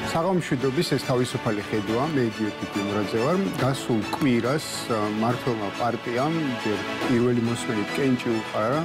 საღამოშვიდობის ეს თავისუფალი ხედვა, მე იდიოტი გიმრაძე ვარ. გასულ კვირას მართლმა პარტიამ პირველი მოსმენით კენჭი უყარა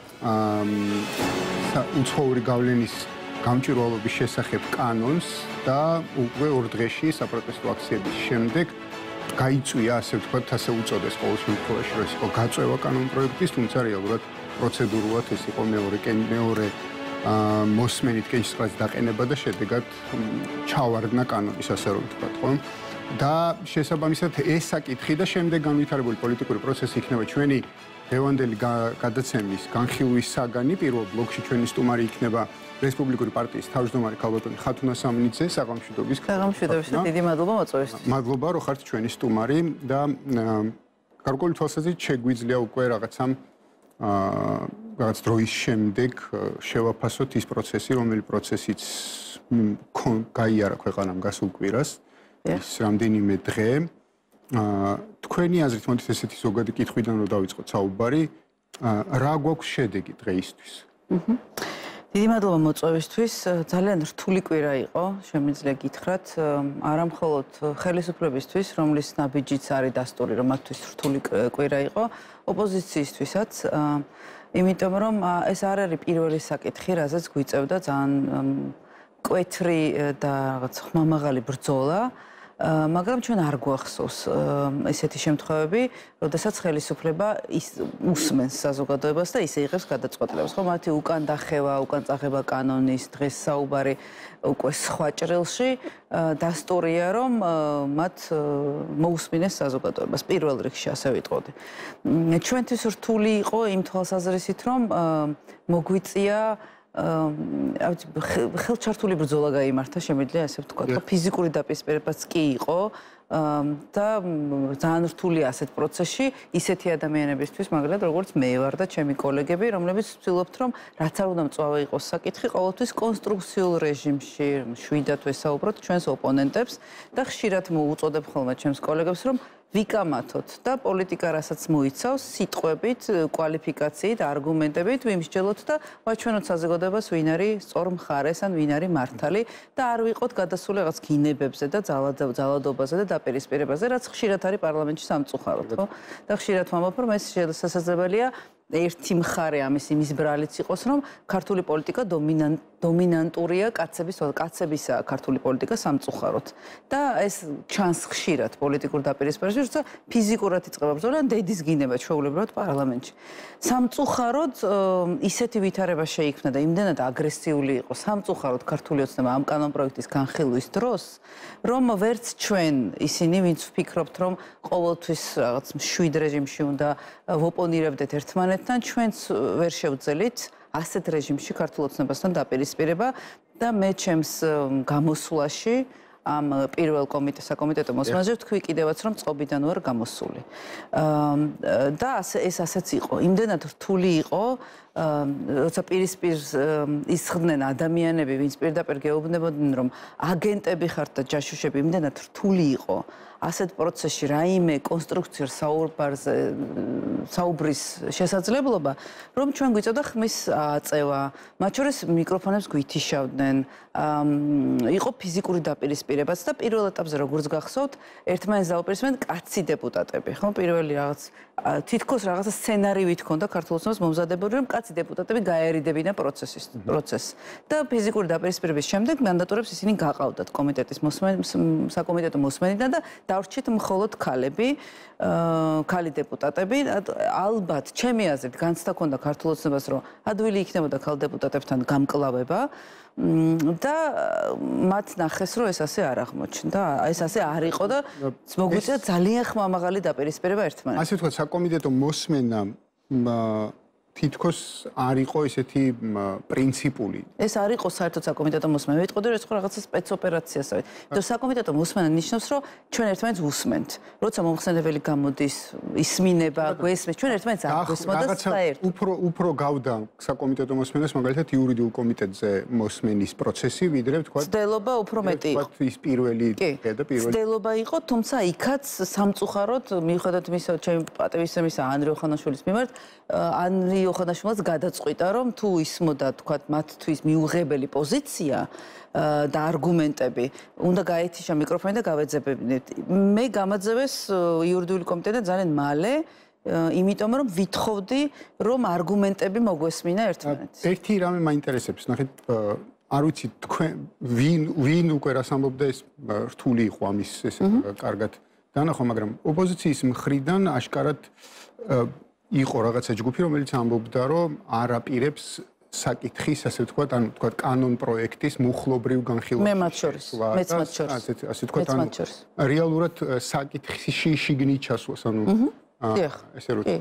უცხოური გავლენის გამჭვირვალობის შესახებ კანონს და უკვე 2 დღეში საპროტესტო აქციების შემდეგ გაიწვია, ასე ვთქვათ, ასე უწოდეს ყოველ შემთხვევაში, რომ ეს იყო გაწევა კანონპროექტის, თუმცა რეალურად პროცედურულად ეს იყო მეორე მოსმენით კენჭისყრის დაყენება და შედეგად ჩავარდნა კანონის, ასე რომ ვთქვათ, ხო? და შესაბამისად ეს საკითხი და შემდეგ განვითარებული პოლიტიკური პროცესი იქნება ჩვენი დღევანდელი გადაცემის განხილვის საგანი. პირველ ბლოკში ჩვენი სტუმარი იქნება რესპუბლიკური პარტიის თავმჯდომარე ქალბატონი ხათუნა სამნიძე. საღამოშვიდობის. დიდი მადლობა მოწვევისთვის. მადლობა, რომ ხართ ჩვენი სტუმარი და გარკვეული თვალსაზრისით შეგვიძლია უკვე რაღაც დროის შემდეგ შევაფასოთ ის პროცესი, რომელიც პროცესიც გაიარა ქვეყანამ გასულ კვირას, ის რამდენიმე დღე. თქვენი აზრით, მოდით ესეთი ზოგადი კითხვიდან რომ დავიწყოთ საუბარი, რა გვაქვს შედეგი დღეისთვის? დიდი მადლობა მოწვევისთვის. ძალიან რთული კვირა იყო, შემიძლია გითხრათ, არა მხოლოდ ხელისუფლებისთვის, რომლის ნაბიჯიც არის დასტური, რომ მათთვის რთული კვირა იყო, ოპოზიციისთვისაც. იმიტომ რომ ეს არ არის პირველი საკითხი, რაზეც გვიწევდა ძალიან მკვეთრი და რაღაც ხმამაღალი ბრძოლა, მაგრამ ჩვენ არ გვახსოვს ესეთი შემთხვევები, როდესაც ხელისუფლება უსმენს საზოგადოებას და ისე იღებს გადაწყვეტილებას. ხო, მათი უკან დახევა, უკან წაღება კანონის დღეს საუბარი უკვე სხვა ჭრილში დასტურია, რომ მათ მოусმინეს საზოგადოებას. პირველ რიგში ასე ვიტყოდი. ჩვენთვის რთული იყო იმ თვალსაზრისით, რომ მოგვიწია ხელჩართული ბრძოლა გაიმართა, შემიძლია ასე ვთქვათ. ფიზიკური დაპირისპირებაც კი იყო და ძალიან რთულია ასეთ პროცესში ისეთი ადამიანებისთვის, მაგრამ როგორც მე ვარ და ჩემი კოლეგები, რომლებიც ვცდილობთ, რომ რაც არ უნდა მწვავე იყოს საკითხი, ყოველთვის კონსტრუქციულ რეჟიმში შვიდათ ვესაუბროთ ჩვენს ოპონენტებს და ხშირად მოუწოდებ ხოლმე ჩემს კოლეგებს, რომ ვიკამათოთ და პოლიტიკა რასაც მოიცავს სიტყვებით, კვალიფიკაციით, არგუმენტებით ვიმსჯელოთ და ვაჩვენოთ საზოგადოებას ვინ არის სწორ მხარეს ან ვინ არის მართალი და არ ვიყოთ გადასული რაღაც გინებებზე და ძალადობაზე და დაპირისპირებაზე, რაც ხშირად არის პარლამენტში სამწუხაროდ, ხო? და ხშირად ვამბობ, რომ ეს შესაძლებელია ერთი მხარე ამის იმის ბრალიც იყოს, რომ ქართული პოლიტიკა დომინანტურია კაცებისა ქართული პოლიტიკა სამწუხაროდ. და ეს ჩანს ხშირად პოლიტიკურ დაპირისპირებაში, როცა ფიზიკურად იწყება ბრძოლა, დედის გინება ჩვეულებრივად პარლამენტში. სამწუხაროდ ისეთი ვითარება შეიქმნა და იმდენად აგრესიული იყო სამწუხაროდ ქართული ოცნება ამ კანონპროექტის განხილვის დროს, რომ ვერც ჩვენ ისინი, ვინც ვფიქრობთ, რომ ყოველთვის რაღაც მშვიდ რეჟიმში უნდა ვოპონირებდეთ ერთმანეთთან, ჩვენც ვერ შევძელით ასეთ რეჟიმში ქართულ ოცნებასთან დაპირისპირება და მე ჩემს გამოსვლაში ამ პირველ საკომიტეტო მოსმენაზე ვთქვი კიდევაც, რომ წყობიდან ვარ გამოსული. და ეს ასეც იყო. იმდენად რთული იყო, როცა პირისპირ ისხდნენ ადამიანები, ვინც პირდაპირ გეუბნებოდნენ, რომ აგენტები ხართ და ჯაშუშები, იმდენად რთული იყო ასეთ პროცესში რაიმე კონსტრუქციურ საუბრის შესაძლებლობა, რომ ჩვენ გვიწევდა ხმის აწევა, მათ შორის მიკროფონებს გვითიშავდნენ, იყო ფიზიკური დაპირისპირებაც და პირველ ეტაპზე როგორც გახსოვთ, ერთმანეთს დაუპირისპირდნენ კაცი დეპუტატები, ხო? პირველი რაღაც თითქოს რაღაცა სცენარივით ჰქონდა ქართულ ოცნებას მომზადებული, რომ კაცი დეპუტატები გაერიდებინა პროცესს. და ფიზიკური დაპირისპირების შემდეგ მანდატურებს ისინი გაყავდათ საკომიტეტო მოსმენიდან და დავრჩით მხოლოდ ქალი დეპუტატები. ალბათ, ჩემი აზრით, განცდა ჰქონდა ქართულ ოცნებას, რომ ადვილი იქნებოდა ქალ დეპუტატებთან გამკლავება და მათ ნახეს, რომ ეს ასე არ აღმოჩნდა. ეს ასე არ იყო და მოგვიწია ძალიან ხმამაღალი დაპირისპირება ერთმანეთთან. ასე ვთქვათ, საკომიტეტო მოსმენა თითქოს არ იყო ესეთი პრინციპული. ეს არ იყო საერთოდ საკომიტეტო მოსმენა. ვიტყოდი, რომ ეს იყო რაღაცა სპეცოპერაციასავით. იმიტომ საკომიტეტო მოსმენა ნიშნავს, რომ ჩვენ ერთმანეთს ვუსმენთ. როცა მომხსენებელი გამოდის, ისმინება, გვესმის, ჩვენ ერთმანეთს არ გვესმოდა საერთოდ. უფრო გავდა საკომიტეტო მოსმენას, მაგალითად იურიდიულ კომიტეტზე მოსმენის პროცესი, ვიდრე ვთქვათ, ცდელობა უფრო მეტი იყო. ის პირველი ცდელობა იყო, თუმცა იქაც სამწუხაროდ, მიუხედავად იმისა, ჩემი პატივისცემისა ანრი ოხანაშვილის მიმართ, ანრი იო ხანაშვილს გადაწყვიტა, რომ თუ ისმოდა, თქვათ, მათთვის მიუღებელი პოზიცია და არგუმენტები, უნდა გაეთიშა მიკროფონი და გავეძებებინეთ. მე გამაძევეს იურიდიული კომიტეტი ძალიან მალე, იმიტომ რომ ვითხოვდი, რომ არგუმენტები მოგვესმინა ერთმანეთს. ერთი რამე მაინტერესებს, ნახეთ, არ ვიცი თქვენ ვინ უკვე რას ამბობდა ეს რთული იყო ამის ესე კარგად განახო, მაგრამ ოპოზიციის მხრიდან აშკარად იყო რაღაცა ჯგუფი, რომელიც ამბობდა, რომ არ აპირებს საკითხის, ასე ვთქვათ, ანუ ვთქვათ, კანონ პროექტის მუხლობრივ განხილვას. მე მათ შორის, მეც მათ შორის. ასე ვთქვათ, ანუ რეალურად საკითხში შიგნით ჩასვლას, ანუ ესე რომ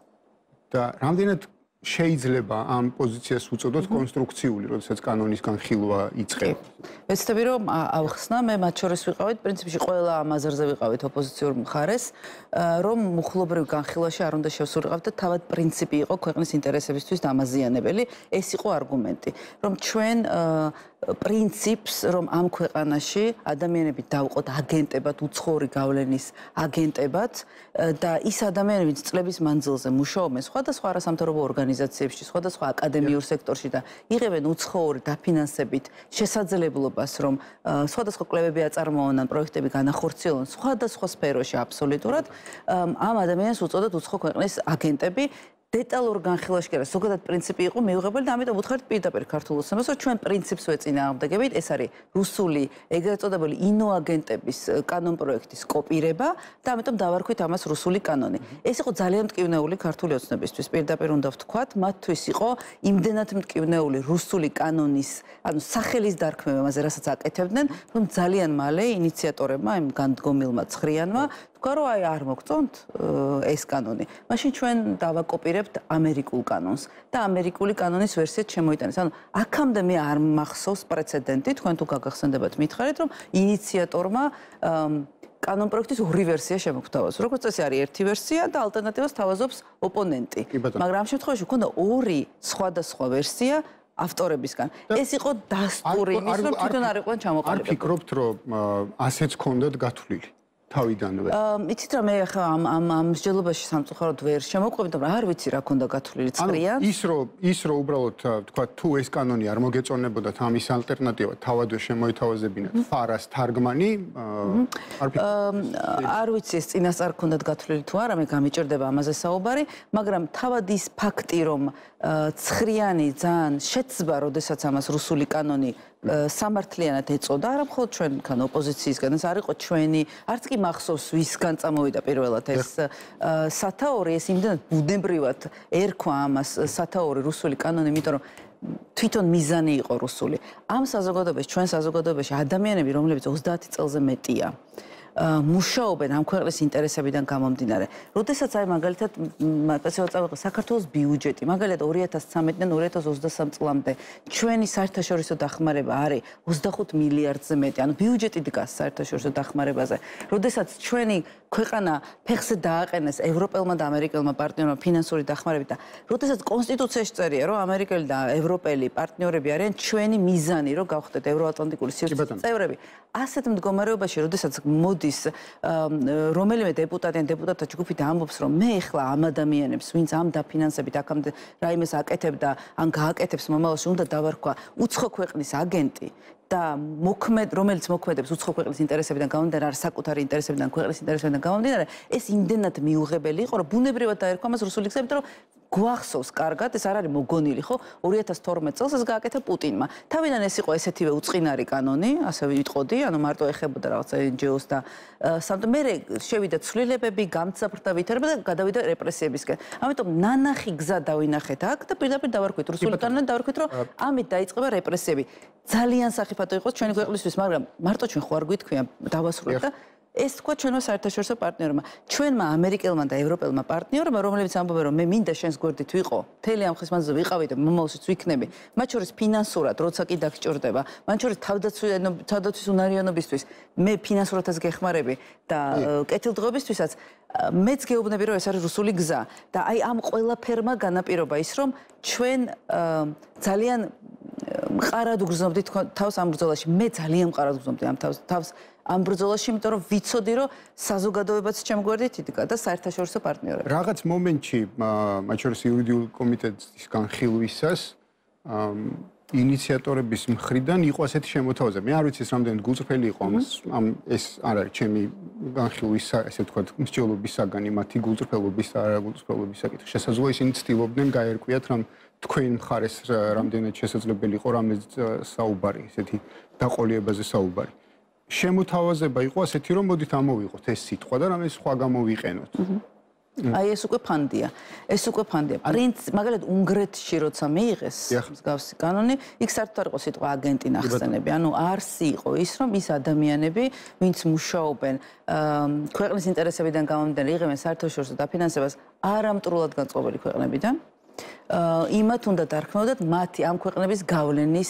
და რამდენად შეიძლება ამ პოზიციას უწოდოთ კონსტრუქციული, როდესაც კანონის განხილვა იწყება. ვეცდები რომ ავხსნა, მე მათ შორის ვიყავით, პრინციპში ყველა ამ აზრზე ვიყავით ოპოზიციურ მხარეს, რომ მუხლობრივ განხილვაში არ უნდა შევსულიყავთ და თავად პრინციპი იყო ქვეყნის ინტერესებისთვის დამაზიანებელი. ეს იყო არგუმენტი, რომ ჩვენ პრინციპს, რომ ამ ქვეყანაში ადამიანები დავყოთ აგენტებად, უცხოური გავლენის აგენტებად და ის ადამიანები წლების მანძილზე მუშაობენ სხვადასხვა არასამთავრობო ორგანიზაციებში, სხვადასხვა აკადემიურ სექტორში და იღებენ უცხოური დაფინანსებით შესაძლებლობას, რომ სხვადასხვა კვლევები აწარმოონ, პროექტები განახორციელონ სხვადასხვა სფეროში აბსოლუტურად, ამ ადამიანებს უწოდოთ უცხო ქვეყნის აგენტები. დეტალურ განხილვაში კი არა, ზოგადად პრინციპი იყო მიუღებელი და ამიტომ უთხარით პირდაპირ ქართულ ოცნებას, რომ ჩვენ პრინციპს ვეწინააღმდეგებით, ეს არის რუსული ეგრეთ წოდებული ინოაგენტების კანონპროექტის კოპირება და ამიტომ დავარქვით ამას რუსული კანონი. ეს იყო ძალიან მტკივნეული ქართული ოცნებისთვის, პირდაპირ უნდა ვთქვათ, მათთვის იყო იმდენად მტკივნეული რუსული კანონის, ანუ სახელის დარქმევა, ამაზე რასაც აკეთებდნენ, რომ ძალიან მალე ინიციატორებმა, იმ განდგომილმა ცხრიანმა თქვა, რომ აი არ მოგწონთ ეს კანონი. მაშინ ჩვენ დავაკოპირებთ ამერიკულ კანონს და ამერიკული კანონის ვერსიაც შემოიტანეს. ანუ აქამდე მე არ მახსოვს პრეცედენტი, თქვენ თუ გაგახსენდებათ, მითხარით, რომ ინიციატორმა კანონპროექტის ორი ვერსია შემოგთავაზა. როგორც წესი არის ერთი ვერსია და ალტერნატივას თავაზობს ოპონენტი. მაგრამ ამ შემთხვევაში ქონდა ორი სხვადასხვა ვერსია ავტორებისგან. ეს იყო დასტური, ის რომ თვითონ არ იყვნენ ჩამოყალიბებული. არ ფიქრობთ, რომ ასეც ქონდათ გათვლილი? თავიდანვე. იცით რა, მე ახლა ამ მსჯელობაში სამწუხაროდ ვერ შემოყვებით, მაგრამ არ ვიცი რა ქონდა გათვლილი წყრიან. ის რომ უბრალოდ თქვა თუ ეს კანონი არ მოგეწონებოდათ, ამის ალტერნატივა თავადვე შემოითავაზებინათ ფარას თარგმანი, არ ვიცი ეს წინასწარ ქონდათ გათვლილი თუ არა, მე გამიჭირდება ამაზე საუბარი, მაგრამ თავად ის ფაქტი, რომ ცხრიანი ძალიან შეცბა, როდესაც ამას რუსული კანონი სამართლიანად ეწოდა, არა მხოლოდ ჩვენგან ოპოზიციისგან, ეს არ იყო ჩვენი, არც კი მახსოვს ვისგან წამოვიდა პირველად ეს სათაური, ეს იმდენად ბუნებრივად ერქვა ამას სათაური რუსული კანონი, იმიტომ რომ თვითონ მიზანი იყო რუსული. ამ საზოგადოებაში, ჩვენ საზოგადოებაში ადამიანები, რომლებიც 30 წელზე მეტია მუშაობენ ამ ქვეყნის ინტერესებიდან გამომდინარე. როდესაც აი მაგალითად საქართველოს ბიუჯეტი, მაგალითად 2013-დან 2023 წლამდე ჩვენი საერთაშორისო დახმარება არის 25 მილიარდზე მეტი, ანუ ბიუჯეტი დგას საერთაშორისო დახმარებაზე. როდესაც ჩვენი ქვეყანა ფეხზე დააყენეს ევროპელმა და ამერიკელმა პარტნიორებმა ფინანსური დახმარებით და როდესაც კონსტიტუციაში წერია, რომ ამერიკელი და ევროპელი პარტნიორები არიან ჩვენი მიზანი, რომ გავხდეთ ევროატლანტიკური სივრცის წევრები. ასეთ მდგომარეობაში, როდესაც მოდის რომელიმე დეპუტატი ან დეპუტატთა ჯგუფი და ამბობს, რომ მე ახლა ამ ადამიანებს, ვინც ამ დაფინანსებით აქამდე რაიმეს აკეთებდა, ან გააკეთებს მომავალში, უნდა დავარქვა უცხო ქვეყნის აგენტი და რომელიც მოქმედებს უცხო ქვეყნის ინტერესებიდან გამომდინარე, არ საკუთარი ინტერესებიდან, ქვეყნის ინტერესებიდან გამომდინარე, ეს იმდენად მიუღებელი იყო, რომ ბუნებრივად დაერქვა მას რუსული გზებით, რომ გვახსოვს კარგად, ეს არ არის მოგონილი, ხო? 2012 წელს ეს გააკეთა პუტინმა. თავიდან ეს იყო ესეთივე უწყინარი კანონი, ასე ვიტყოდი, ანუ მარტო ეხებოდა რაღაცა NGO-ს და მე შევიდა ცვლილებები, გამძაფრდა ვითარება და გადავიდა რეპრესიებისკენ. ამიტომ ნანახი გზა დავინახეთ აქ და პირდაპირ დავარქვით რუსული კანონი, დავარქვით, რომ ამით დაიწყება რეპრესიები. ძალიან სახიფათო იყოს ჩვენი ქვეყნისთვის, მაგრამ მარტო ჩვენ ხო არ გვითქვია დავასრულეთ და ეს თქვა ჩვენმა საერთაშორისო პარტნიორებმა. ჩვენმა ამერიკელმა და ევროპელმა პარტნიორებმა, რომლებიც ამბობენ, რომ მე მინდა შენს გვერდით ვიყო, მთელი ამ ხის მანძილზე ვიყავი და მომავალშიც ვიქნები, მათ შორის ფინანსურად, როცა კი დაგჭირდება, მათ შორის თავდაცვის უნარიანობისთვის, მე ფინანსურადაც გეხმარები და კეთილდღეობისთვისაც მეც გეუბნები, რომ ეს არის რუსული გზა და აი ამ ყველაფერმა განაპირობა ის, რომ ჩვენ ძალიან მყარად უგრძნობდი თავს ამ ბრძოლაში. მე ძალიან მყარად ვგრძნობდი ამ თავს ამ ბრძოლაში, იმიტომ რომ ვიცოდი, რომ საზოგადოებაც ჩემ გვერდით იდგა და საერთაშორისო პარტნიორები. რაღაც მომენტში, მათ შორის იურიდიული კომიტეტის განხილვისას, ინიციატორების მხრიდან იყო ასეთი შემოთავაზება. მე არ ვიცი ეს რამდენად გულწრფელი იყო ეს არ არის ჩემი განხილვის, ესე ვთქვათ, მსჯელობის საგანი, მათი გულწრფელობის და არაგულწრფელობის საკითხი. შესაძლოა ისინი ცდილობდნენ გაერკვიათ, რომ თქვენ მხარეს რამდენად შესაძლებელი იყო რამე საუბარი, ესეთი დაყოლიებაზე საუბარი. შემოთავაზება იყო ასეთი, რომ მოდით ამოვიღოთ ეს სიტყვა და რამე სხვა გამოვიყენოთ. აი ეს უკვე ფანდია. ეს უკვე ფანდია. მაგალითად უნგრეთში როცა მიიღეს მსგავსი კანონი, იქ საერთოდ არ იყო სიტყვა აგენტი ნახსენები. ანუ არსი იყო ის, რომ ის ადამიანები, ვინც მუშაობენ ქვეყნის ინტერესებიდან გამომდინარე, იღებენ საერთაშორისო დაფინანსებას არამტრულად განწყობილი ქვეყნებიდან. იმათ უნდა დარქმევდათ მათი ამ ქვეყნების გავლენის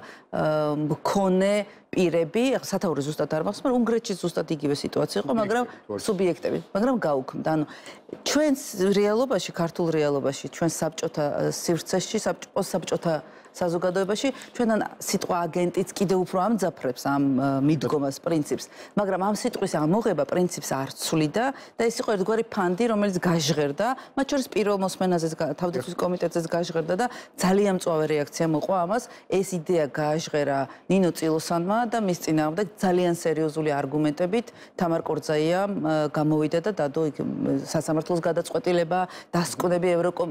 მქონე პირები, სათაური ზუსტად არ მახსოვს, მაგრამ უნგრეთში ზუსტად იგივე სიტუაცია იყო, მაგრამ სუბიექტები, მაგრამ გაუქმდა. ანუ ჩვენს რეალობაში, ქართულ რეალობაში, ჩვენ საბჭოთა სივრცეში, საბჭოთა საზოგადოებაში ჩვენთან სიტყვა აგენტიც კიდევ უფრო ამძაფრებს ამ მიდგომას პრინციპს, მაგრამ ამ სიტყვის ამოღება პრინციპს არ ცვლიდა და ეს იყო ერთგვარი ფანდი, რომელიც გაჟღერდა, მათ შორის პირველ მოსმენაზეც თავდაცვის კომიტეტზეც გაჟღერდა და ძალიან მწვავე რეაქცია მოყვა ამას. ეს იდეა გააჟღერა ნინო წილოსანმა და მის წინააღმდეგ ძალიან სერიოზული არგუმენტებით თამარ კორძაიამ გამოვიდა და დადო იქ სასამართლოს გადაწყვეტილება, დასკვნები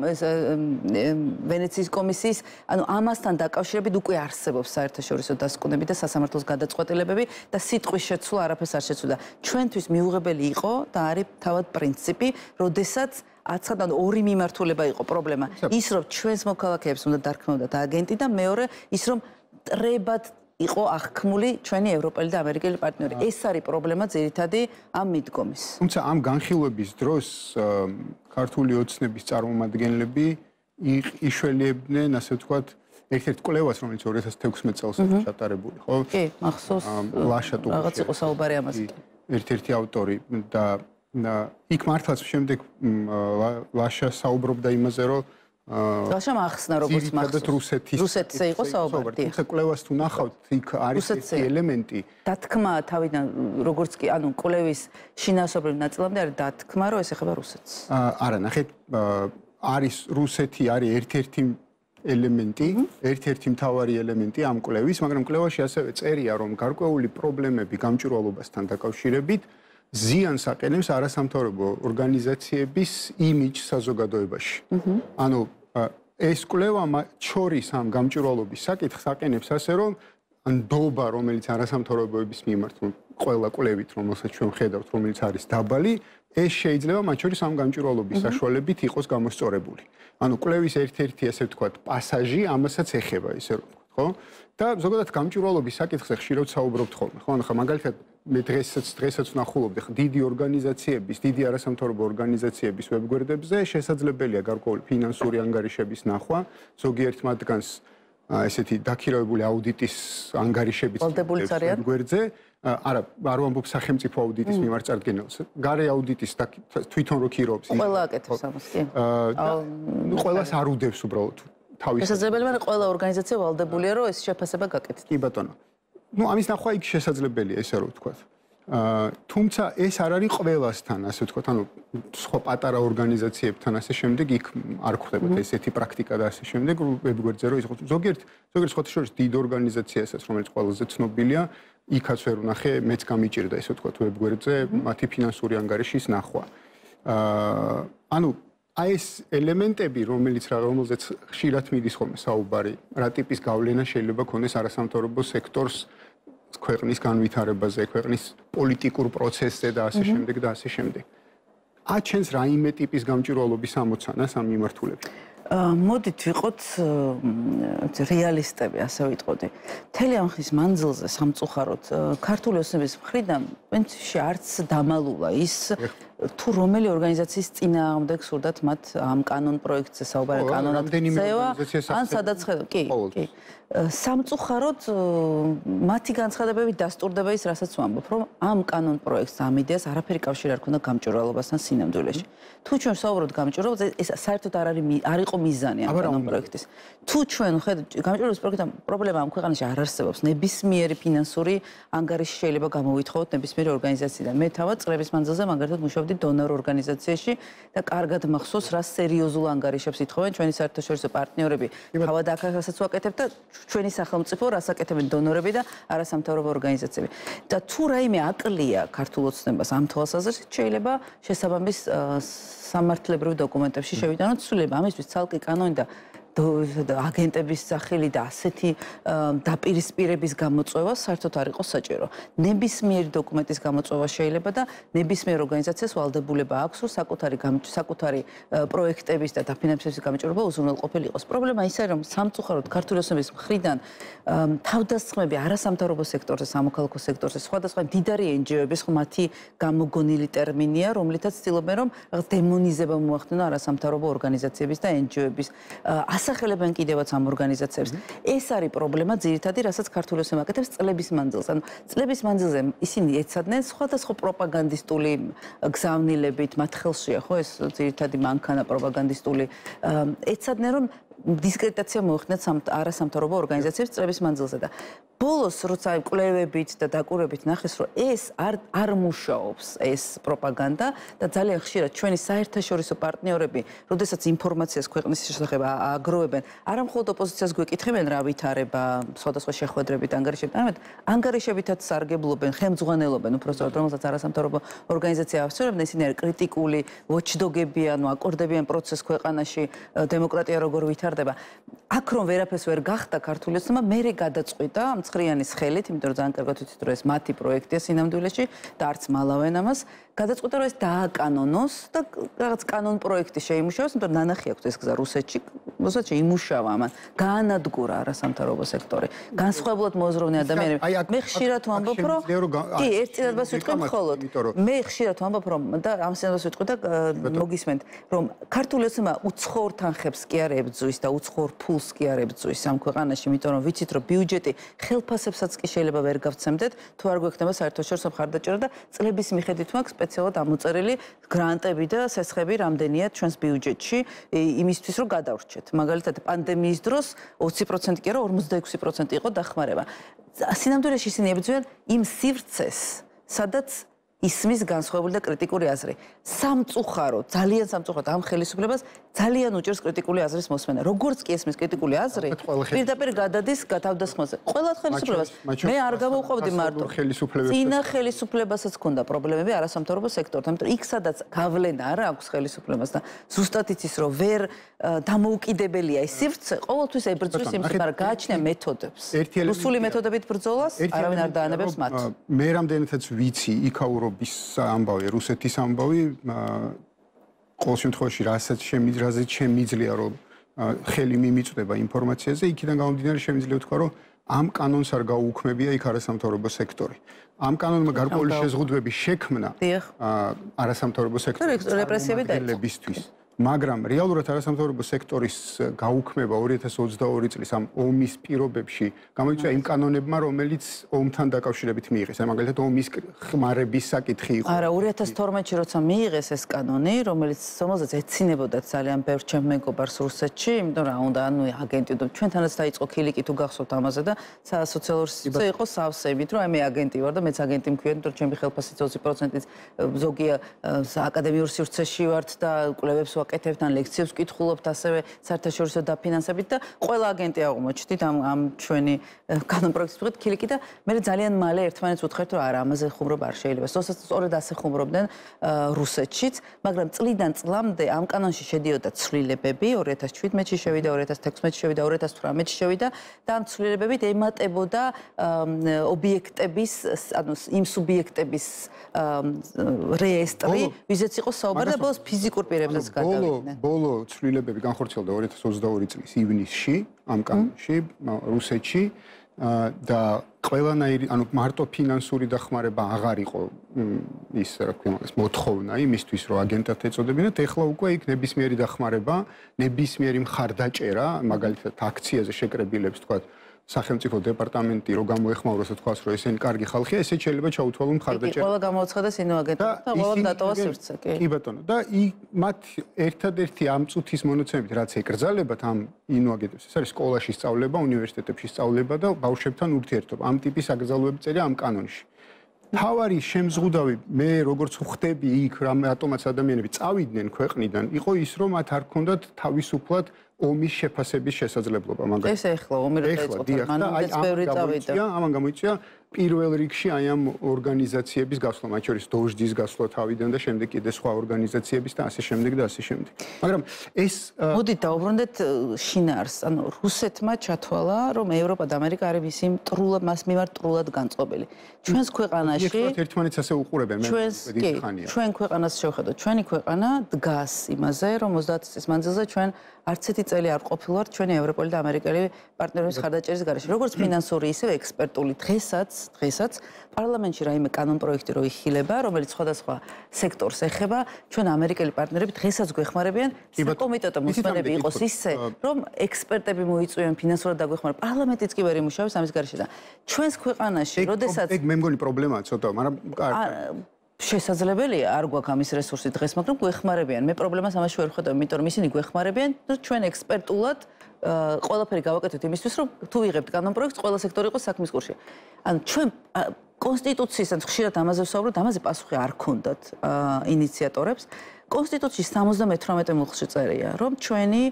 ვენეციის კომისიის, ანუ ამასთან დაკავშირებით უკვე არსებობს საერთაშორისო დასკვნები და სასამართლოს გადაწყვეტილებები და სიტყვის შეცვლა არაფერს არ შეცვლა. ჩვენთვის მიუღებელი იყო და არის თავად პრინციპი, როდესაც აცხადად ორი მიმართულება იყო პრობლემა. ის რომ ჩვენს მოქალაქეებს უნდა დარქმევდათ აგენტი და მეორე ის რომ ტრებად იყო აღქმული ჩვენი ევროპელი და ამერიკელი პარტნიორი. ეს არის პრობლემა ძირითადი ამ მიდგომის. თუმცა ამ განხილვების დროს ქართული ოცნების წარმომადგენლები იშველიებდნენ, ასე ვთქვათ, ერთ-ერთ კვლევას, რომელიც 2016 წელს ჩატარებული, ხო? კი, მახსოვს. ლაშა ტუღუში. რაღაც იყო საუბარი ამაზე. ერთ-ერთი ავტორი და იქ მართლაც შემდეგ ლაშა საუბრობდა იმაზე, რომ ლაშამ ახსნა როგორც მახსოვს. რუსეთზე იყო საუბარი. თუმცა კვლევას თუ ნახავთ, იქ არის ერთი ელემენტი. დათქმა თავიდან როგორც კი, ანუ კვლევის შინაარსობრივ ნაწილამდე არის დათქმა, რომ ეს ეხება რუსეთს. არა, ნახეთ, არის რუსეთი არის ერთ-ერთი ელემენტი, ერთ-ერთი მთავარი ელემენტი ამ კვლევის, მაგრამ კვლევაში ასევე წერია, რომ გარკვეული პრობლემები გამჭვირვალობასთან დაკავშირებით ზიანს აყენებს არასამთავრობო ორგანიზაციების იმიჯს საზოგადოებაში. ანუ ეს კვლევა შორის ამ გამჭვირვალობის საკითხს აყენებს ასე, რომ ნდობა, რომელიც არასამთავრობოების მიმართ, ყველა კვლევით, რომელსაც ჩვენ ხედავთ, რომელიც არის დაბალი, ეს შეიძლება მათ შორის ამ გამჭვირვალობის საშუალებით იყოს გამოსწორებული. ანუ კვლევის ერთ-ერთი, ასე ვთქვათ, პასაჟი ამასაც ეხება, ისე რომ ვთქვათ, ხო? და ზოგადად გამჭვირვალობის საკითხზე ხშირად საუბრობთ ხოლმე, ხო? ანუ მაგალითად მე დღესაც ვნახულობდი, დიდი ორგანიზაციების, დიდი არასამთავრობო ორგანიზაციების ვებგვერდებზე შესაძლებელია გარკვეული ფინანსური ანგარიშების ნახვა, ზოგიერთ მათგანს ესეთი დაქირავებული აუდიტის ანგარიშებიც ვებგვერდზე. არა, არ ვამბობ სახელმწიფო აუდიტის მიმართ წარდგენილს. გარე აუდიტის თვითონ რო ქირობს. ყველა აკეთებს ამას, კი. ყველას არ უდევს უბრალოდ თავის. შესაძლებელია, მაგრამ ყველა ორგანიზაცია ვალდებულია, რომ ეს შეფასება გაკეთდეს. კი ბატონო. ну ამის ნახვა იქ შესაძლებელია, ესე რომ ვთქვათ. თუმცა ეს არ არის ყველასთან, ასე ვთქვათ, ანუ სხვა პატარა ორგანიზაციებთან ასე შემდეგ იქ არ ხდებოდა ესეთი პრაქტიკა და ასე შემდეგ ვებგვერდზე რომ იყოს ზოგიერთ სხვათა შორის დიდ ორგანიზაციასაც, რომელიც ყველაზე ცნობილია, იქაც ვერ ვნახე, მეც გამიჭირდა ესე ვთქვათ ვებგვერდზე მათი ფინანსური ანგარიშის ნახვა. ანუ აი ეს ელემენტები, რომელზეც ხშირად მიდის ხოლმე საუბარი, რა ტიპის გავლენა შეიძლება ქონდეს არასამთავრობო სექტორს ქვეყნის განვითარებაზე, ქვეყნის პოლიტიკურ პროცესზე და ასე შემდეგ და ასე შემდეგ. აჩენს რაიმე ტიპის გამჭვირვალობის ამოცანას ამ მიმართულებით. მოდით ვიყოთ რეალისტები, ასე ვიტყოდი. მთელი ამ ხნის მანძილზე სამწუხაროდ ქართული ოცნების მხრიდან პრინციპში არც დამალულა ის თუ რომელი ორგანიზაციის წინააღმდეგ სურდათ მათ ამ კანონ პროექტზე საუბარი კანონად წევა ან სადაც კი სამწუხაროდ მათი განცხადებები დასტურდება ის, რასაც ვამბობ, რომ ამ კანონ პროექტს ამ იდეას არაფერი კავშირი არ ქონდა გამჭვირვალობასთან სინამდვილეში. თუ ჩვენ ვსაუბრობთ გამჭვირვალობაზე, ეს საერთოდ არ იყო მიზანი ამ კანონ პროექტის. თუ ჩვენ ხედავთ გამჭვირვალობის პრობლემა ამ ქვეყანაში არ არსებობს, ნებისმიერი ფინანსური ანგარიში შეიძლება გამოვითხოვოთ ნებისმიერი ორგანიზაციიდან. მე თავად წლების მანძილზე მაგალითად მუშაობდი დონორ ორგანიზაციაში და კარგად მახსოვს, რა სერიოზულ ანგარიშებს ითხოვენ ჩვენი საერთაშორისო პარტნიორები. თავად აქაც ვაკეთებ და ჩვენი სახელმწიფო რას აკეთებენ დონორები და არასამთავრობო ორგანიზაციები. და თუ რაიმე აკლია ქართულ ოცნებას ამ თვალსაზრისით, შეიძლება შესაბამის სამართლებრივ დოკუმენტებში შევიტანოთ ცვლილება. ამისთვის ცალკე კანონი და აგენტების სახელი და ასეთი დაპირისპირების გამოწვევა საერთოდ არ იყოს საჭირო. ნებისმიერი დოკუმენტის გამოწვევა შეიძლება და ნებისმიერ ორგანიზაციას ვალდებულება აქვს, რომ საკუთარი პროექტების და დაფინანსების გამჭირვება უზრუნველყოფილი იყოს. პრობლემა ის არის, რომ სამწუხაროდ ქართული ოცნების მხრიდან თავდასხმები არასამთავრობო სექტორზე, სამოქალაქო სექტორზე, სხვადასხვა მდიდარი NGO-ების მათი გამოგონილი ტერმინია, რომლითაც ცდილობენ, რომ დემონიზება მოახდინონ არასამთავრობო ორგანიზაციების და NGO-ების ასახელებენ კიდევაც ამ ორგანიზაციებს. ეს არის პრობლემა ძირითადი, რასაც ქართული ოცნება აკეთებს წლების მანძილზე. ანუ წლების მანძილზე ისინი ეცადნენ სხვადასხვა პროპაგანდისტული გზავნილებით, მათ ხელშია ხო ეს ძირითადი მანქანა პროპაგანდისტული ეცადნენ, რომ დისკრედიტაცია მოეხდინათ არასამთავრობო ორგანიზაციებს წლების მანძილზე და ბოლოს როცა კვლევებით და დაკვირვებით ნახეს, რომ ეს არ მუშაობს ეს პროპაგანდა და ძალიან ხშირად ჩვენი საერთაშორისო პარტნიორები, როდესაც ინფორმაციას ქვეყნის შესახებ აგროვებენ, არა მხოლოდ ოპოზიციას გვეკითხებენ რა ვითარება, სხვადასხვა შეხვედრებით, ანგარიშებითაც სარგებლობენ, ხელმძღვანელობენ უпростоრად, რომელსაც არასამთავრობო ორგანიზაცია ავსწორებენ, ისინი არის კრიტიკული, watchdog-ები, ანუ აკორდებიან პროცესს ქვეყანაში, დემოკრატია როგორ ვითარდება. აქ რომ ვერაფერს ვერ გახდა ქართული ოცნება, მერე გადაწყვიტა მცხრიანის ხელით, იმიტომ რომ ძალიან კარგად ვიცით, რომ ეს მათი პროექტია სინამდვილეში და არც მალავენ ამას, გადაწყვიტა რომ ეს დააკანონოს და რაღაც კანონ პროექტი შეიმუშავოს, იმიტომ რომ ნანახი აქვს ეს გზა რუსეთში იმუშავა ამან, გაანადგურა არასამთავრობო სექტორი. განსხვავებულად მოაზროვნე ადამიანები. მე ხშირად ვამბობ, რომ კი, ერთ წინადადებას ვიტყვი მხოლოდ. მე ხშირად ვამბობ, რომ და ამ წინადადებას ვიტყვი და მოგისმენთ, რომ ქართული ოცნება უცხოურ თანხებს კი არ ებრძვის და უცხოურ ფულს კი არ ებრძვის ამ ქვეყანაში, იმიტომ რომ ვიცით, რომ ბიუჯეტი ხელფასებსაც კი შეიძლება ვერ გავცემდეთ, თუ არ გვექნება საერთაშორისო მხარდაჭერა და წლების მიხედვით მაქვს სპეციალურად ამოწერილი გრანტები და სესხები რამდენია ჩვენს ბიუჯეტში იმისთვის, რომ გადავრჩეთ. მაგალითად, პანდემიის დროს 20% კი არა, 46% იყო დახმარება. სინამდვილეში ისინი ებრძვიან იმ სივრცეს, სადაც ისმის განსხვავებული და კრიტიკული აზრი. სამწუხაროდ, ძალიან სამწუხაროდ ამ ხელისუფლებას ძალიან უჭირს კრიტიკული აზრის მოსმენა. როგორც კი ესმის კრიტიკული აზრი, პირდაპირ გადადის თავდასხმაზე. ყველა ხელისუფლებას მე არ გამოვყვავდი მარტო. წინა ხელისუფლებასაც ჰქონდა პრობლემები არასამთავრობო სექტორთან, იმიტომ იქ სადაც გავლენა არ აქვს ხელისუფლებას და ზუსტად იცის, რომ ვერ დამოუკიდებელია ის სივრცე, ყოველთვის ებრძვის იმის, მაგრამ გააჩნია მეთოდებს. რუსული მეთოდებით ბრძოლას არავინ არ დაანებებს მათ. მე რამდენადაც ვიცი იქაურობის ამბავი, რუსეთის ამბავი, ყოველ შემთხვევაში რასაც შემიძლია რომ ხელი მიმიწვდება ინფორმაციაზე, იქიდან გამომდინარე შემიძლია ვთქვა, რომ ამ კანონს არ გაუუქმებია იქ არასამთავრობო სექტორი. ამ კანონმა გარკვეული შეზღუდვები შექმნა არასამთავრობო სექტორის რეპრესიებისთვის. მაგრამ რეალურად არასამთავრობო სექტორის გაუქმება 2022 წლის ამ ომის პირობებში გამოიწვია იმ კანონებმა, რომელიც ომთან დაკავშირებით მიიღეს. მაგალითად, ომის ხმარების საკითხი იყო. არა, 2012-ში როცა მიიღეს ეს კანონი, რომელსაც ეცინებოდა ძალიან ბევრ ჩემ მეგობარს რუსეთში, იმიტომ რა უნდა, ანუ აგენტი ჩვენთანაც დაიწყო ქილიკი თუ გახსოვთ ამაზე და საოცრად იყო სავსებით, რომ მე აგენტი ვარ და მეც აგენტი მქვია, იმიტომ რომ ჩემი ხელფასიც 20%-ით ზოგია აკადემიურ სივრცეში ვართ და კვლევებს ვაკეთებთ ან ლექციებს ვკითხულობთ ასევე საერთაშორისო დაფინანსებით და ყველა აგენტი აღმოჩნდით ამ ჩვენი კანონ პროექტის მიხედვით ქილიკი და მე ძალიან მალე ერთმანეთს ვუთხართ რომ არა ამაზე ხუმრობა არ შეიძლება. სწორედ ასე ხუმრობდნენ რუსეთშიც, მაგრამ წლიდან წლამდე ამ კანონში შედიოდა ცვლილებები, 2017-ში შევიდა, 2016-ში შევიდა, 2018-ში შევიდა და ამ ცვლილებებით ემატებოდა ობიექტების, ანუ იმ სუბიექტების რეესტრი, ვიზეც იყო საუბარი და ბოლოს ფიზიკურ პირებზეც გადავიდნენ. ბოლო ცვლილებები განხორციელდა 2022 წლის ივნისში ამ კანონში, რუსეთში და ყველანაირი, ანუ მარტო ფინანსური დახმარება აღარ იყო ის, რა ქვია, ეს მოთხოვნა იმისთვის, რომ აგენტად ეწოდებინათ, ეხლა უკვე იქ ნებისმიერი დახმარება, ნებისმიერი მხარდაჭერა, მაგალითად აქციაზე შეკრებილებს, თქვა სახელმწიფო დეპარტამენტი რო გამოეხმაუროს თქვას რომ ესენი კარგი ხალხია, ესე შეიძლება ჩაუთვალონ მხარდაჭერა. ყველა გამოაცხადა სინო აგენტად და ყველა დატოვა სივრცე, კი. კი ბატონო, და მათ ერთადერთი ამ წუთის მონაცემებით რაც ეკრძალებათ ამ ინო აგენტებს, ეს არის სკოლაში სწავლება, უნივერსიტეტებში სწავლება და ბავშვებთან ურთიერთობა. ამ ტიპის აკრძალვები წერია ამ კანონში. თავარი შემზღუდავი მე როგორც ვხვდები იქ რატომაც ადამიანები წავიდნენ ქვეყნიდან, იყო ის რომ მათ არ ქონდათ თავისუფლად ომის შეფასების შესაძლებლობა მაგალითად. ეს ეხლა ომი რო დაიწყო, მანამდეც ბევრი წავიდა. ამან გამოიწვია პირველ რიგში აი ამ ორგანიზაციების გასვლა, მათ შორის დოჟდის გასვლა თავიდან და შემდეგ კიდე სხვა ორგანიზაციების და ასე შემდეგ და ასე შემდეგ. მაგრამ ეს მოდით დავუბრუნდეთ შინაარსს, ანუ რუსეთმა ჩათვალა, რომ ევროპა და ამერიკა არის მისი მტრულად მას მიმართ მტრულად განწყობილი. ჩვენს ქვეყანაში ერთმანეთს ასე უყურებენ, მე დიდი ხანია. ჩვენ ქვეყანას შევხედოთ, ჩვენი ქვეყანა დგას იმაზე, რომ 30 წლის მანძილზე ჩვენ არც ერთი წელი არ ყოფილვართ ჩვენი ევროპელი და ამერიკელი პარტნიორების ხარდაჭერის გარეშე. როგორც ფინანსური, ისე ექსპერტული დღესაც პარლამენტში რაიმე კანონ პროექტი რო იხილება, რომელიც სხვადასხვა სექტორს ეხება, ჩვენ ამერიკელი პარტნიორები დღესაც გვეხმარებიან, საკომიტეტო მოსმენები იყოს ისე, რომ ექსპერტები მოიწვიონ ფინანსურად დაგვეხმარება. პარლამენტიც კი ვერ იმუშავებს ამის გარეშე და ჩვენს ქვეყანაში, როდესაც ეგ მე მგონი პრობლემაა ცოტა, მაგრამ შესაძლებელია არ გვაქვს ამის რესურსი დღეს, მაგრამ გვეხმარებიან. მე პრობლემას ამაში ვერ ხედავ, იმიტომ რომ ისინი გვეხმარებიან და ჩვენ ექსპერტულად ყველაფერი გავაკეთოთ იმისთვის, რომ თუ ვიღებთ კანონ პროექტს, ყველა სექტორი იყოს საქმის კურსში. ანუ ჩვენ კონსტიტუციის ხშირად ამაზე ვსაუბრობთ, ამაზე პასუხი არ ქონდათ ინიციატორებს. კონსტიტუციის 78 მუხლში წერია, რომ ჩვენი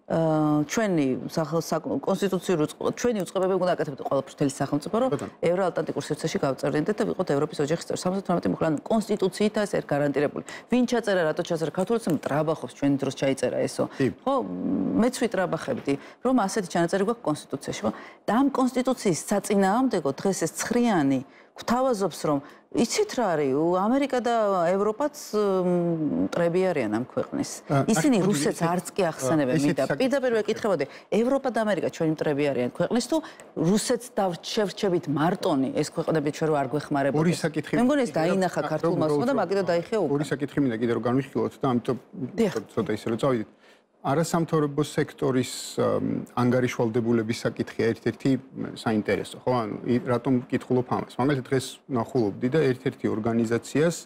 კონსტიტუციური ჩვენი უწყებები უნდა აკეთებდეთ ყველაფერს მთელი სახელმწიფო, რომ ევროატლანტიკურ სივრცეში გავწევდეთ და ვიყოთ ევროპის ოჯახის წევრი. 78 მუხლი, ანუ კონსტიტუციითაა ეს გარანტირებული. ვინ ჩაწერა, რატო ჩაწერა ქართულიც ტრაბახობს ჩვენი დროს ჩაიწერა ესო. ხო, მეც ვიტრაბახებდი, რომ ასეთი ჩანაწერი გვაქვს კონსტიტუციაში, ხო? და ამ კონსტიტუციის საწინააღმდეგო დღეს ეს ცხრიანი გვთავაზობს, რომ იცით რა არის, ამერიკა და ევროპაც მტრები არიან ამ ქვეყნის. ისინი რუსეთს არც კი ახსენებენ, მინდა პირდაპირ ვეკითხებოდი, ევროპა და ამერიკა ჩვენი მტრები არიან ქვეყნის თუ რუსეთს დავშევრჩებით მარტონი ეს ქვეყნები ჩვენ რო არ გვეხმარებოდეს. ორი საკითხი. მე მგონი ეს დაინახა ქართულ მასმა და მაგით დაიხია უკვე. ორი საკითხი მინდა კიდე რომ განვიხილოთ და ამიტომ ცოტა ისე რომ წავიდეთ. არასამთავრობო სექტორის ანგარიშვალდებულების საკითხია ერთ-ერთი საინტერესო, ხო? ანუ რატომ ვკითხულობ ამას? მაგალითად დღეს ნახულობდი და ერთ-ერთი ორგანიზაციას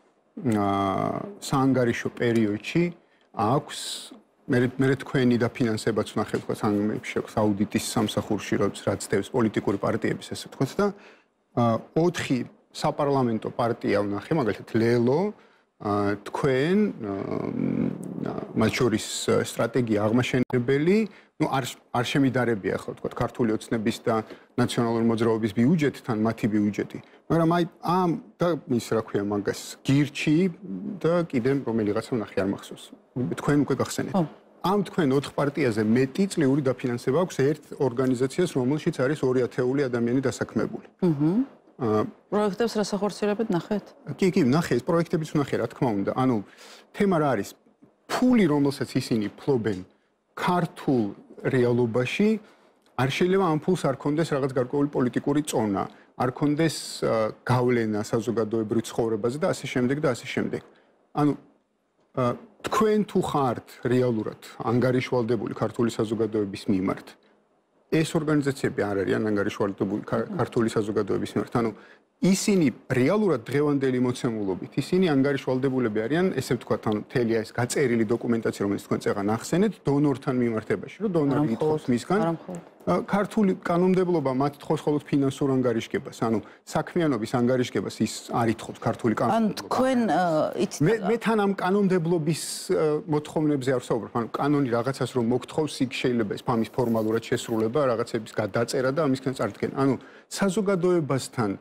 საანგარიშო პერიოდში აქვს მე თქვენი დაფინანსებაც ვნახეთ, თქვა სანგმებში აქვს აუდიტის სამსახურში, რაც დევს პოლიტიკური პარტიების, ესე ვთქვათ და 4 საპარლამენტო პარტია ვნახე, მაგალითად ლელო თქვენ მათ შორის სტრატეგია აღმაშენებელი, ну არ შემიდარებია ხო თქვა ქართული ოცნების და ნაციონალური მოძრაობის ბიუჯეტთან მათი ბიუჯეტი, მაგრამ აი ამ და ის რა ქვია მაგას გირჩი და კიდე რომელიღაცა ვნახე არ მახსოვს. თქვენ უკვე გახსენეთ. ამ თქვენ 4 პარტიაზე მეტი წლიური დაფინანსება აქვს ერთ ორგანიზაციას, რომელშიც არის 2 ათეული ადამიანი დასაქმებული. პროექტებს რას ახორციელებთ ნახეთ? კი, ნახე, ეს პროექტებიც ვნახე, რა თქმა უნდა. ანუ თემა რა არის? ფული, რომელსაც ისინი ფლობენ ქართულ რეალობაში, არ შეიძლება ამ ფულს არ ქონდეს რაღაც გარკვეული პოლიტიკური წონა, არ ქონდეს გავლენა საზოგადოებრივ ცხოვრებაზე და ასე შემდეგ და ასე შემდეგ. ანუ თქვენ თუ ხართ რეალურად ანგარიშვალდებული ქართული საზოგადოების მიმართ, ეს ორგანიზაციები არ არიან ანგარიშვალდებული ქართული საზოგადოების მიმართ. ანუ ისინი რეალურად დღევანდელი მოცემულობით, ისინი ანგარიშვალდებულები არიან, ესე ვთქვათ, ანუ მთელი ეს გაწერილი დოკუმენტაცია, რომელიც თქვენ წეღან ახსენეთ, დონორთან მიმართებაში, რომ დონორი ითხოვს მისგან ქართული კანონმდებლობა მათ თხოვს მხოლოდ ფინანსურ ანგარიშგებას, ანუ საქმიანობის ანგარიშგებას ის არ ითხოვს ქართული კანონმდებლობა. ან თქვენ მე თან ამ კანონმდებლობის მოთხოვნებზე არ ვსაუბრობ, ანუ კანონი რაღაცას რომ მოგთხოვს, იქ შეიძლება ეს ამის ფორმალურად შესრულება, რაღაცების გადაწერა და ამისგან წარდგენა. ანუ საზოგადოებასთან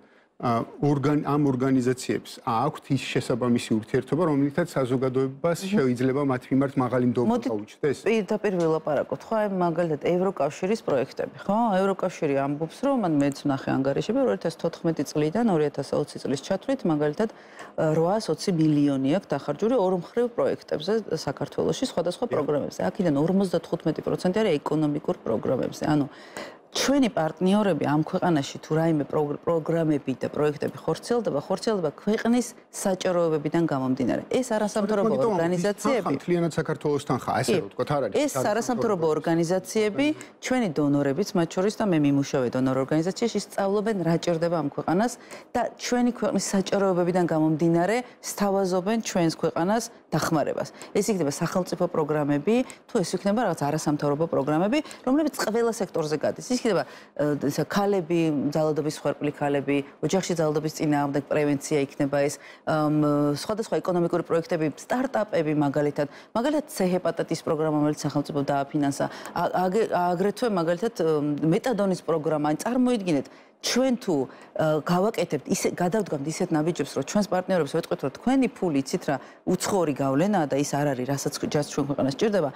ამ ორგანიზაციებს აქვთ ის შესაბამისი ურთიერთობა, რომელთაც საზოგადოებას შეიძლება მათ მიმართ მაღალი ნდობა გაუჩნდეს. პირდაპირ ვილაპარაკოთ, ხო, აი მაგალითად ევროკავშირის პროექტები, ხო? ევროკავშირი ამბობს, რომ მან მეც ვნახე ანგარიშები 2014 წლიდან 2020 წლის ჩათვლით, მაგალითად 820 მილიონი აქვს დახარჯული ორმხრივ პროექტებზე საქართველოში სხვადასხვა პროგრამებზე. აქედან 55% არის ეკონომიკურ პროგრამებზე. ანუ ჩვენი პარტნიორები ამ ქვეყანაში თუ რაიმე პროგრამები და პროექტები ხორციელდება ქვეყნის საჭიროებებიდან გამომდინარე. ეს არასამთავრობო ორგანიზაციები მთლიანად საქართველოსთან ხა, ასე ვთქვათ, არ არის. ეს არასამთავრობო ორგანიზაციები, ჩვენი დონორებიც, მათ შორის და მე მიმუშავე დონორ ორგანიზაციაში, სწავლობენ რა ჭირდება ამ ქვეყანას და ჩვენი ქვეყნის საჭიროებებიდან გამომდინარე სთავაზობენ ჩვენს ქვეყანას დახმარებას. ეს იქნება სახელმწიფო პროგრამები, თუ ეს იქნება რაღაც არასამთავრობო პროგრამები, რომლებიც ყველა სექტორზე გადის. ის იქნება ქალები, ძალადობის ხერხული ქალები, ოჯახში ძალადობის წინააღმდეგ პრევენცია იქნება ეს, სხვადასხვა ეკონომიკური პროექტები, სტარტაპები მაგალითად C-ჰეპატიტის პროგრამა, რომელიც სახელმწიფო დააფინანსა, აგრეთვე მაგალითად მეტადონის პროგრამა, წარმოიდგინეთ ჩვენ თუ გავაკეთებთ ისე გადავდგამთ ისეთ ნაბიჯებს რომ ჩვენს პარტნიორებს ვეთქვით რომ თქვენი ფული იცით რა უცხოური გავლენაა და ის არ არის რასაც ჯერ ჩვენ ქვეყანას სჭირდება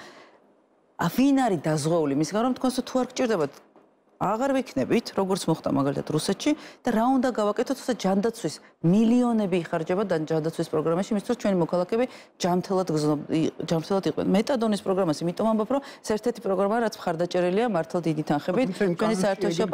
ვინ არის დაზღვეული მის გარშემო თქვენს თუ არ გჭირდებათ აღარ ვიქნებით როგორც მოხდა მაგალითად რუსეთში და რა უნდა გავაკეთოთ თორსა ჯანდაცვის მილიონები იხარჯება და ჯანდაცვის პროგრამაში მისთვის ჩვენი მოქალაქეები ჯანმრთელად იყვნენ მეტადონის პროგრამას იმიტომ ამბობ რომ ეს ერთ-ერთი პროგრამა რაც მხარდაჭერილია მართლა დიდი თანხებით ჩვენი საერთაშორისო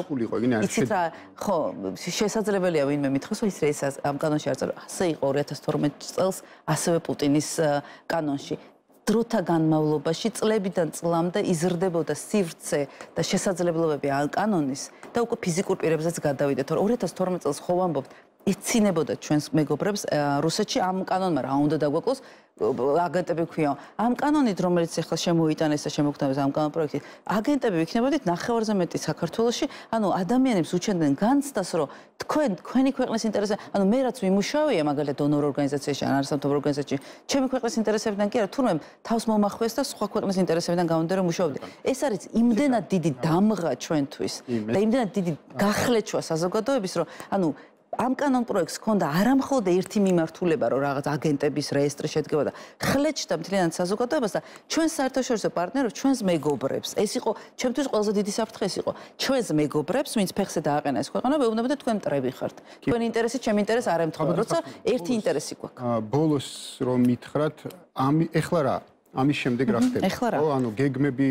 იცით რა ხო შესაძლებელია ვინმე მითხრას რომ ის ამ კანონში არ წარ ასე იყო 2012 წელს ასევე პუტინის კანონში დროთა განმავლობაში წლებიდან წლამდე იზრდებოდა სივრცე და შესაძლებლობები ამ კანონის და უკვე ფიზიკურ პირებზეც გადავიდა თორე 2012 წელს ხო ვამბობთ ეცინებოდა ჩვენს მეგობრებს რუსეთში ამ კანონმა რა უნდა დაგვაკლოს აგენტები ქვია ამ კანონით რომელიც ახლა შემოიტანეს და შემოგვтанეს ამ კანონ პროექტით აგენტები ვიქნებოდით ნახევარზე მეტი საქართველოში ანუ ადამიანებს უჩენდნენ განცდას რომ თქვენი ქვეყნის ინტერესზე ანუ მე რაც ვიმუშავია მაგალითად დონორ ორგანიზაციაში ან არასამთავრობო ორგანიზაციაში ჩემი ქვეყნის ინტერესებიდან კი არა თურმე თავს მომახვეს და სხვა ქვეყნის ინტერესებიდან გამომდინარე მუშაობდი ეს არის იმდენად დიდი დამღა ჩვენთვის და იმდენად დიდი გახლეჩვა საზოგადოების რომ ანუ ამ კანონ პროექტს ჰქონდა არამხოლოდ ერთი მიმართულება რომ რაღაც აგენტების რეესტრი შედგება და ხლეჩდა მთლიანად საზოგადოებას და ჩვენს საერთაშორისო პარტნიორებს ჩვენს მეგობრებს ეს იყო ჩემთვის ყველაზე დიდი საფრთხე ეს იყო ჩვენს მეგობრებს ვინც ფეხზე დააყენა ეს ქვეყანა ვეუბნებოდა თქვენ მტრები ხართ თქვენი ინტერესი ჩემი ინტერესი არ ემთხვევა როცა ერთი ინტერესი გვაქვს ბოლოს რომ მითხრათ ეხლა რა ამის შემდეგ რა ხდება ხო ანუ გეგმები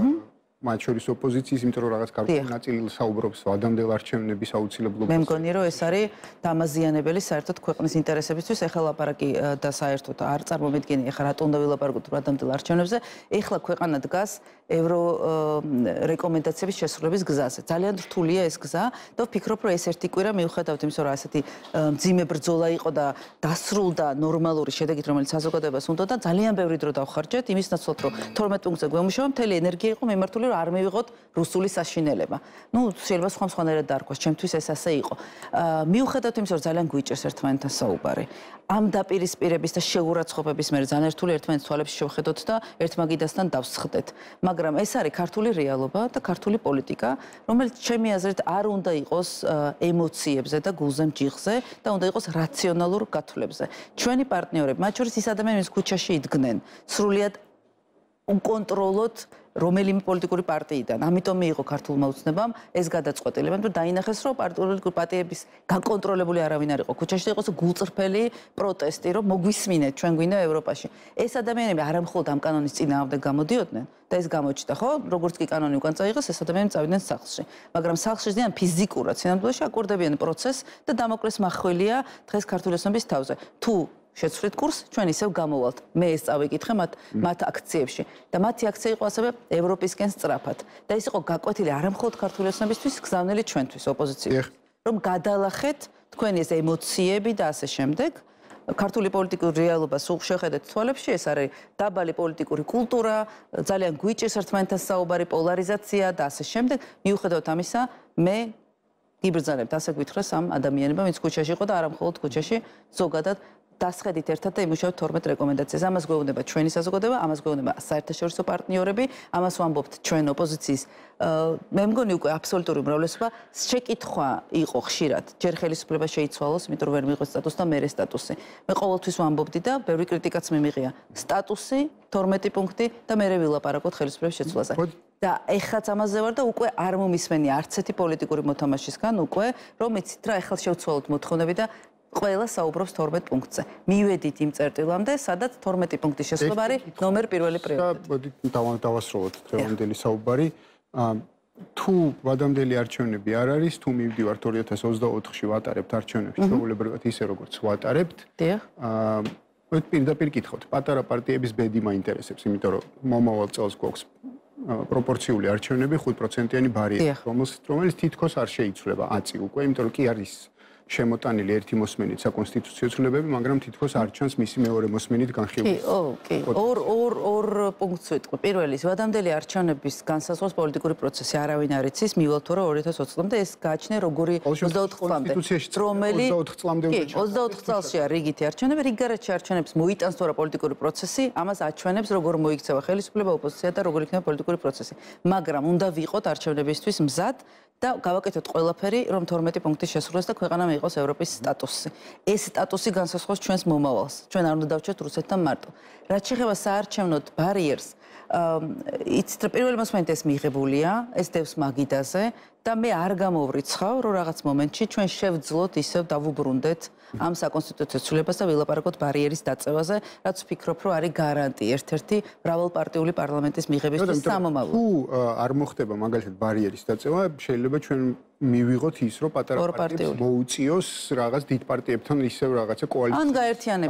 მათ შორის ოპოზიციის, იმიტომ რომ რაღაც გარკვეული ნაწილი საუბრობს ადამიანთა არჩევნების აუცილებლობას. მე მგონი რომ ეს არის დამაზიანებელი საერთოდ ქვეყნის ინტერესებისთვის, ეხლა ლაპარაკი და საერთოდ არ წარმომედგენი, ეხლა რატომ უნდა ვილაპარაკოთ ადამიანთა არჩევნებზე, ეხლა ქვეყანა დგას ევრო რეკომენდაციების შესრულების გზაზე. ძალიან რთულია ეს გზა და ვფიქრობ რომ ეს ერთი კვირა მიუხედავად იმისა რომ ასეთი მძიმე ბრძოლა იყო და დასრულდა ნორმალური შედეგით, რომელიც საზოგადოებას უნდა და ძალიან ბევრი დრო დავხარჯეთ იმის ნაცვლად რომ 12 პუნქტზე გვემუშავა, მთელი ენერგია იყო მიმართული რომ არ მივიღოთ რუსული საშინელება. ნუ შეიძლება სხვანაირად დაარქვას, ჩემთვის ეს ასე იყო. მიუხედავად იმისა რომ ძალიან გვიჭერს ერთმანეთთან საუბარი. ამ დაპირისპირების და შეურაცხყოფების მერე ძალიან რთული ერთმანეთის თვალებში შევხედოთ და ერთმაგიდასთან დავსხდეთ. მაგრამ ეს არის ქართული რეალობა და ქართული პოლიტიკა, რომელიც ჩემი აზრით არ უნდა იყოს ემოციებზე და გულზემჯიხზე და უნდა იყოს რაციონალურ გათვლებზე. ჩვენი პარტნიორები, მათ შორის ის ადამიანები, ქუჩაში იდგნენ, სრულიად უკონტროლოდ რომელიმე პოლიტიკური პარტიიდან. ამიტომ მიიღო ქართულმა ოცნებამ ეს გადაწყვეტილება, რომ დაინახეს, რომ პოლიტიკური პარტიების გაკონტროლებული არავინ არ იყო. ქუჩაში იყოს გულწრფელი პროტესტი, რომ მოგვისმინეთ, ჩვენ გვინდა ევროპაში. ეს ადამიანები არ მხოლოდ ამ კანონის წინააღმდეგ გამოდიოდნენ და ეს გამოჩნდა, ხო? როგორც კი კანონი უკან წაიღეს, ეს ადამიანები წავიდნენ სახლში. მაგრამ სახლში ძიან ფიზიკურად სინამდვილეში აკორდებიან პროცესს და დამოკლეს מחველია დღეს ქართული ოცნების თავზე. თუ შეცვლით კურს, ჩვენ ისევ გამოვალთ. მე ეს წავიკითხე მათ აქციებში და მათი აქცია იყო ასევე ევროპისკენ სწრაფად. და ეს იყო გაკვეთილი არამხოლოდ ქართული ოცნებისთვის, გზავნილი ჩვენთვის ოპოზიციაში. რომ გადალახეთ თქვენი ეს ემოციები და ასე შემდეგ. ქართული პოლიტიკური რეალობა სულ შეხედეთ თვალებში, ეს არის დაბალი პოლიტიკური კულტურა, ძალიან გვიჭერს ერთმანეთთან საუბარი, პოლარიზაცია და ასე შემდეგ. მიუხედავად ამისა, მე გიბრძანებთ ასე გვითხრას ამ ადამიანებმა, ვინც ქუჩაში იყო და არამხოლოდ ქუჩაში, ზოგადად დასხედით ერთად და იმუშავეთ 12 რეკომენდაციას. ამას გვეუბნება ჩვენი საზოგადოება, ამას გვეუბნება საერთაშორისო პარტნიორები, ამას ვამბობთ ჩვენ ოპოზიციის. მე მგონი უკვე აბსოლუტური უმრავლესობა შეკითხვა იყო ხშირად. ჯერ ხელისუფლება შეიცვალოს, იმიტომ რომ ვერ მიიღოს სტატუსი და მერე სტატუსი. მე ყოველთვის ვამბობდი და ბევრი კრიტიკაც მიმიღია. სტატუსი, 12 პუნქტი და მერე ვილაპარაკოთ ხელისუფლების შეცვლაზე. და ეხლაც ამაზე ვარ და უკვე არ მომისმენი არც ერთი პოლიტიკური მოთამაშისგან უკვე რომ იცით რა ეხლა შევცვალოთ მოთხოვნები და ყველა საუბრობს 12 პუნქტზე. მივედით იმ წერტილამდე, სადაც 12 პუნქტის შესრულება არის ნომერ პირველი პრიორიტეტი. და დავასრულოთ დღევანდელი საუბარი. თუ ვადამდელი არჩევნები არ არის, თუ მივდივართ 2024-ში ვატარებთ არჩევნებს, ჩვეულებრივად ისე როგორც ვატარებთ. დიახ. პირდაპირ კითხავთ, პატარა პარტიების ბედი მაინტერესებს, იმიტომ რომ მომავალ წელს გვაქვს პროპორციული არჩევნები 5%-იანი ბარიერი, რომელიც თითქოს არ შეიცვლება აწი უკვე, იმიტომ რომ კი არის შემოტანილი ერთი მოსმენით საკონსტიტუციო ცვლილებები, მაგრამ თითქოს არ ჩანს მისი მეორე მოსმენით განხილვის. კი, ორ პუნქტს ვიტყვი. პირველი, ვადამდელი არჩევნების განსაზღვროს პოლიტიკური პროცესი არავინ არ იცის, მივალ თუ რა 2020 წლამდე ეს გააჩნია როგორი 24 წლამდე. რომელი 24 წლამდე უნდა ჩაწეროს. 24 წელსია რიგითი არჩევნები, რიგგარეთში არჩევნებს მოიტანს თუ რა პოლიტიკური პროცესი, ამას აჩვენებს როგორ მოიქცევა ხელისუფლება, ოპოზიცია და როგორ იქნება პოლიტიკური პროცესი. მაგრამ უნდა ვიყოთ არჩევნებისთვის მზად და გავაკეთოთ ყველაფერი, რომ 12 პუნქტის შესრულდეს და ქვეყანა მიიღოს ევროპის სტატუსი. ეს სტატუსი განსაზღვროს ჩვენს მომავალს. ჩვენ არ უნდა დავჭერთ რუსეთთან მარტო. რაც შეეხება საარჩევნო ბარიერს, იცით, პირველი მოსმენით ეს მიღებულია, ეს დევს მაგიდაზე და მე არ გამოვრიცხავ, რომ რაღაც მომენტში ჩვენ შევძლოთ ისევ დავუბრუნდეთ ამ საკონსტიტუციო ცვლილებას და ვილაპარაკოთ ბარიერის დაწევაზე, რაც ვფიქრობ, რომ არის გარანტი ერთ-ერთი მრავალპარტიული პარლამენტის მიღებისთვის სამომავლოდ. თუ არ მოხდება მაგალითად ბარიერის დაწევა, შეიძლება ჩვენ მივიღოთ ის, რომ პატარა პარტიებს მოუწიოს რაღაც დიდ პარტიებთან ისევ რაღაცა კოალიცია. ან გაერთიანება.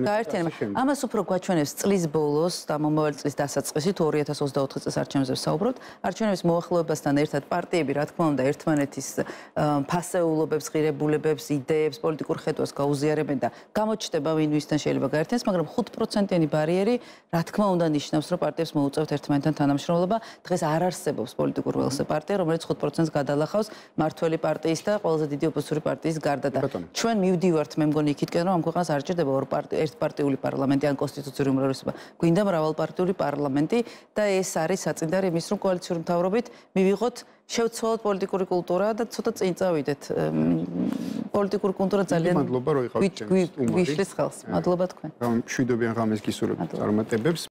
ამას უფრო გვაჩვენებს წლის ბოლოს და მომავალი წლის დასაწყისი თუ 2024 წლის არჩევნებზე ვსაუბრობთ. არჩევნების მოახლოებასთან ერთად პარტიები, რა თქმა უნდა, ერთმანეთის ფასეულობებს, ღირებულებებს, იდეებს, პოლიტიკურ ხედვას გაუზიარებენ და გამოჩნდება ვინ ვისთან შეიძლება გაერთიანდეს, მაგრამ 5%-იანი ბარიერი, რა თქმა უნდა, ნიშნავს, რომ პარტიებს მოუწევთ ერთმანეთთან თანამშრომლობა. დღეს არ არსებობს პოლიტიკურ ველზე პარტია, რომელიც 5%-ს გადალახავს მართველი პარტიის და ყველაზე დიდი ოპოზიციური პარტიის გარდა და ჩვენ მივდივართ მე მგონი იქითკენ რომ ამ ქვეყანას არ ჭირდება ერთპარტიული პარლამენტი ან კონსტიტუციური უმრავლესობა გვინდა მრავალპარტიული პარლამენტი და ეს არის საწინდარი იმის რომ კოალიციური მთავრობით მივიღოთ შევცვალოთ პოლიტიკური კულტურა და ცოტა წინ წავიდეთ პოლიტიკური კულტურა ძალიან მადლობა რომ იყავით გვიშლის ხელს მადლობა თქვენ მშვიდობიან ღამეს გისურვებთ წარმატებებს